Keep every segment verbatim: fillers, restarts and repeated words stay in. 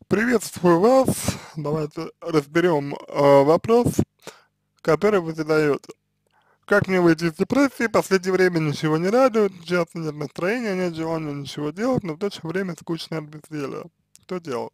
Приветствую вас. Давайте разберем э, вопрос, который вы задаете. Как мне выйти из депрессии? В последнее время ничего не радует, часто нет настроения, нет желания ничего делать, но в то же время скучно от безделия. Что делать?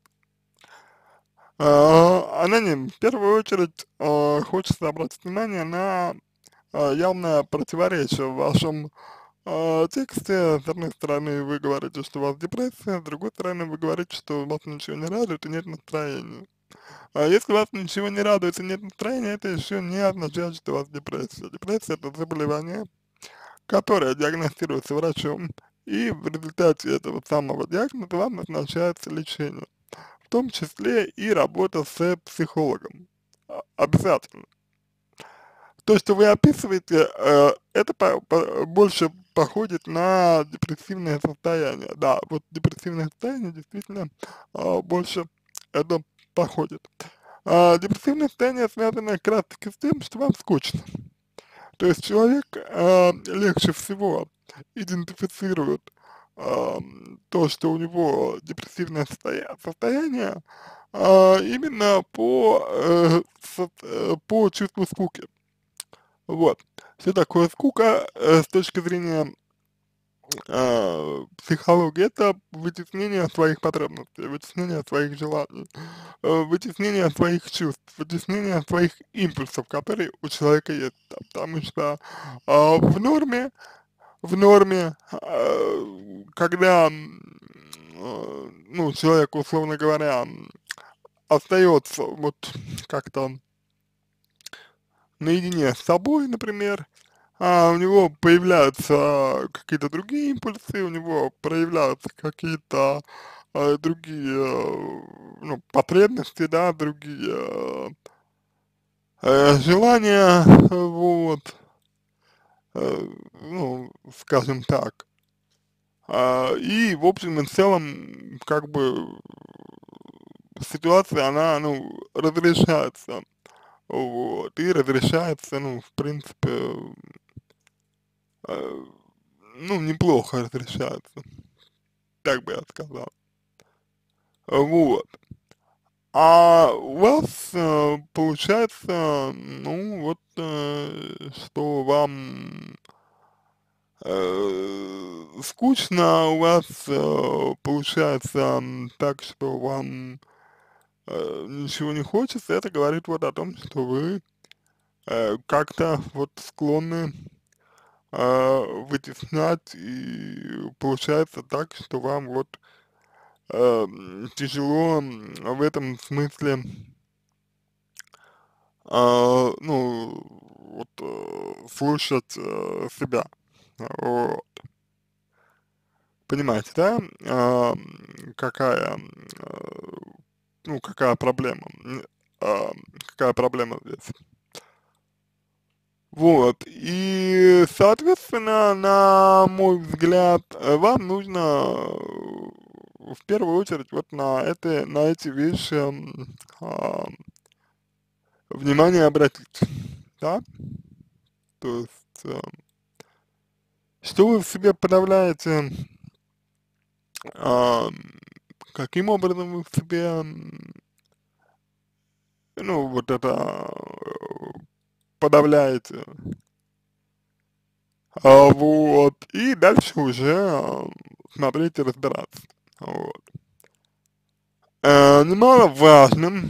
А, Аноним, в первую очередь э, хочется обратить внимание на э, явное противоречие в вашем э, тексте. С одной стороны, вы говорите, что у вас депрессия, с другой стороны, вы говорите, что вас ничего не радует и нет настроения. А если вас ничего не радует и нет настроения, это еще не означает, что у вас депрессия. Депрессия — это заболевание, которое диагностируется врачом, и в результате этого самого диагноза вам назначается лечение, в том числе и работа с психологом. А, Обязательно. То, что вы описываете, э, это по- по- больше походит на депрессивное состояние. Да, вот депрессивное состояние действительно а, больше это походит. А, депрессивное состояние связано как раз таки с тем, что вам скучно. То есть человек а, легче всего идентифицирует ам, то, что у него депрессивное состоя- состояние, а, именно по, э, со- э, по чувству скуки. Вот. Что такое скука э, с точки зрения а, психологии? Это вытеснение своих потребностей, вытеснение своих желаний, э, вытеснение своих чувств, вытеснение своих импульсов, которые у человека есть. Да, потому что а, в норме, в норме, а, когда, м, э, ну, человек, условно говоря, м, остается вот как-то наедине с собой, например, а у него появляются какие-то другие импульсы, у него проявляются какие-то э, другие, э, ну, потребности, да, другие э, желания, вот, э, ну, скажем так. А, и, в общем и целом, как бы, ситуация, она, ну, разрешается, вот, и разрешается, ну, в принципе, э, ну, неплохо разрешается, так бы я сказал. Вот. А у вас э, получается, ну, вот, э, что вам э, скучно, у вас э, получается м, так, что вам э, ничего не хочется, это говорит вот о том, что вы э, как-то вот склонны э, вытеснять, и получается так, что вам вот э, тяжело м, в этом смысле, а, ну, вот, э, слушать э, себя. Вот. Понимаете, да, а, м, какая, м, э, ну, какая проблема, м, а, какая проблема здесь. Вот, и, соответственно, на мой взгляд, э, вам нужно э, в первую очередь вот на это, на эти вещи м, а, внимание обратить, да, то есть, э, что вы в себе подавляете, а, каким образом вы в себе, м, ну, вот это э, подавляете, а, вот, и дальше уже а, смотреть и разбираться, вот. Э, немаловажным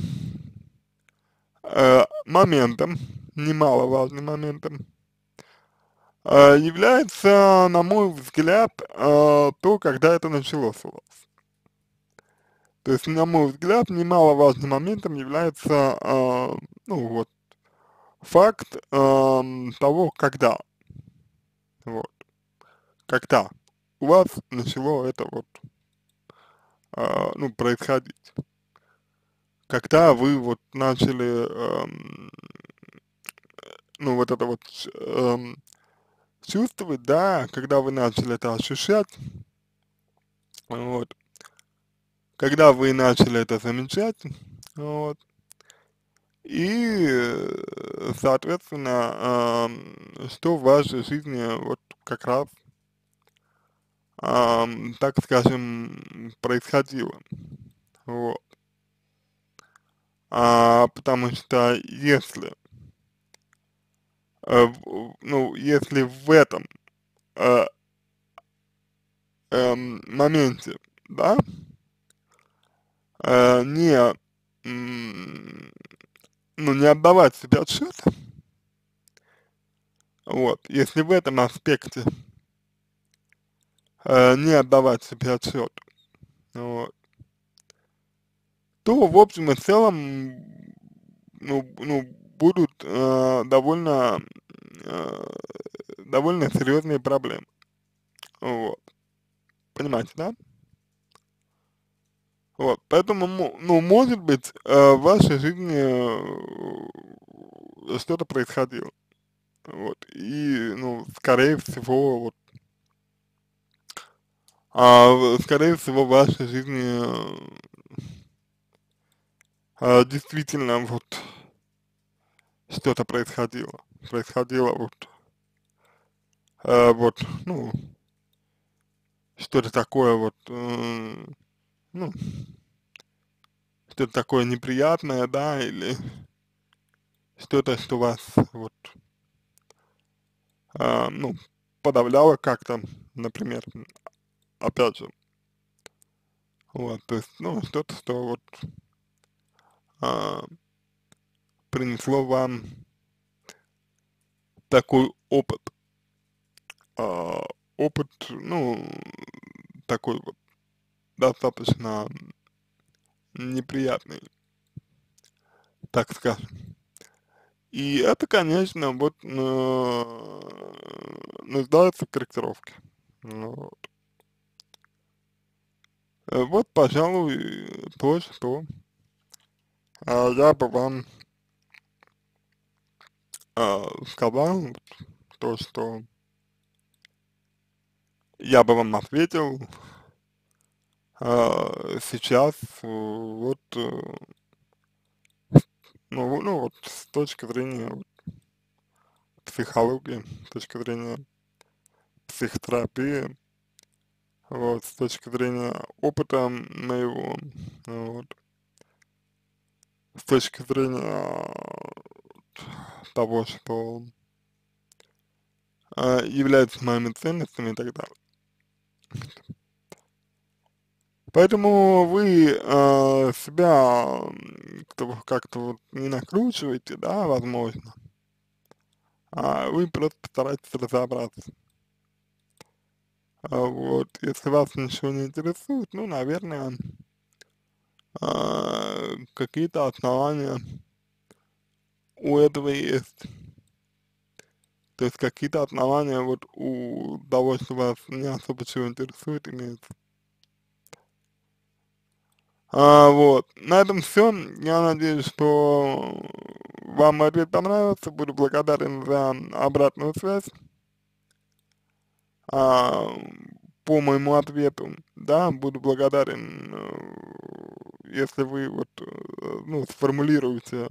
э, моментом, немаловажным моментом э, является, на мой взгляд, э, то, когда это началось у вас. То есть, на мой взгляд, немаловажным моментом является, э, ну вот, факт эм, того, когда, вот, когда у вас начало это вот, э, ну, происходить, когда вы вот начали, эм, ну, вот это вот эм, чувствовать, да, когда вы начали это ощущать, вот, когда вы начали это замечать, вот, и, э, соответственно, ам, что в вашей жизни вот как раз, ам, так скажем, происходило, вот. а, потому что если, э, в- ну, если в этом э, эм, моменте, да, э, не, м, ну, не отдавать себе отчет, вот, если в этом аспекте э, не отдавать себе отчет, вот, то в общем и целом, ну, ну будут э, довольно, э, довольно серьезные проблемы, вот, понимаете, да? Вот, поэтому, мо- ну, может быть, э, в вашей жизни э, что-то происходило, вот, и, ну, скорее всего, вот, а, в- скорее всего, в вашей жизни э, а, действительно вот что-то происходило, происходило вот, э, вот, ну, что-то такое вот, э, ну, что-то такое неприятное, да, или что-то, что вас вот, а, ну, подавляло как-то, например, опять же, вот, то есть, ну, что-то, что вот а, принесло вам такой опыт, а, опыт, ну, такой вот достаточно неприятный, так скажем. И это, конечно, вот э, нуждается в корректировке. Ну вот. Э, вот, пожалуй, то, что а, я бы вам а, сказал, вот, то, что я бы вам ответил а, сейчас, э, вот, э, ну, ну, вот, с точки зрения вот психологии, с точки зрения психотерапии, вот, с точки зрения опыта моего, вот, с точки зрения того, что а, является моими ценностями и так далее. Поэтому вы а, себя м, кто- как-то вот не накручиваете, да, возможно, а вы просто постарайтесь разобраться. А вот, если вас ничего не интересует, ну, наверное, а, какие-то основания у этого есть. То есть какие-то основания вот у того, что вас не особо чего интересует, имеются. А, вот. На этом все. Я надеюсь, что вам мой ответ понравился. Буду благодарен за обратную связь а, по моему ответу. Да, буду благодарен, э, если вы вот, э, ну, сформулируете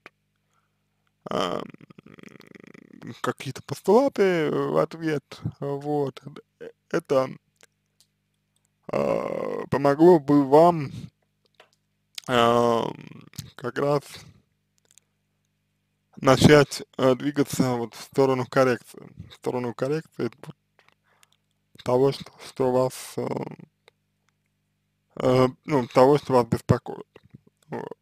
а, м, какие-то постулаты в ответ. Вот. Э, Это а, помогло бы вам а, как раз начать э, двигаться вот в сторону коррекции, в сторону коррекции вот того, что, что вас, э, э, ну, того, что вас беспокоит. Вот.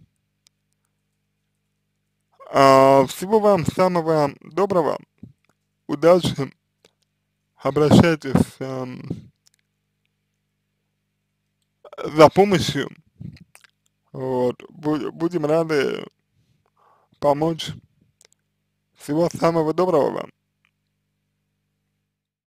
А, всего вам самого доброго, удачи, обращайтесь эм, за помощью, вот, Бу- будем рады помочь. Всего самого доброго вам.